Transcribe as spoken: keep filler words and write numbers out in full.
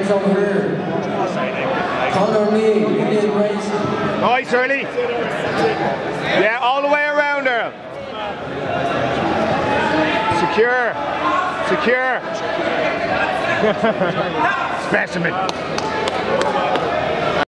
Guys over here. Conor Lee, Indian race. Nice, early. Yeah, all the way around there. Secure. Secure. Specimen.